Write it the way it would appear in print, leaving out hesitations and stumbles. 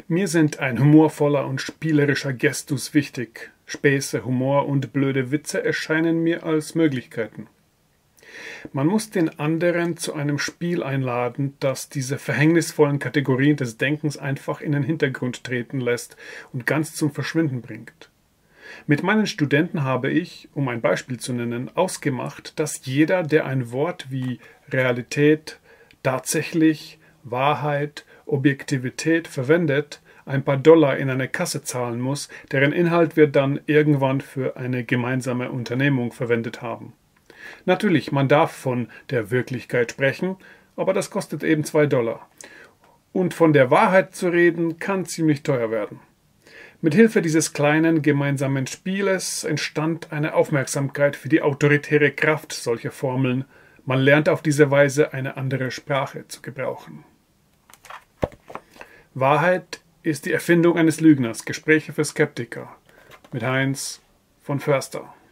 Mir sind ein humorvoller und spielerischer Gestus wichtig. Späße, Humor und blöde Witze erscheinen mir als Möglichkeiten. Man muss den anderen zu einem Spiel einladen, das diese verhängnisvollen Kategorien des Denkens einfach in den Hintergrund treten lässt und ganz zum Verschwinden bringt. Mit meinen Studenten habe ich, um ein Beispiel zu nennen, ausgemacht, dass jeder, der ein Wort wie Realität, tatsächlich, Wahrheit, Objektivität verwendet, ein paar Dollar in eine Kasse zahlen muss, deren Inhalt wir dann irgendwann für eine gemeinsame Unternehmung verwendet haben. Natürlich, man darf von der Wirklichkeit sprechen, aber das kostet eben 2 Dollar. Und von der Wahrheit zu reden, kann ziemlich teuer werden. Mit Hilfe dieses kleinen gemeinsamen Spieles entstand eine Aufmerksamkeit für die autoritäre Kraft solcher Formeln. Man lernt auf diese Weise eine andere Sprache zu gebrauchen. Wahrheit ist die Erfindung eines Lügners. Gespräche für Skeptiker mit Heinz von Förster.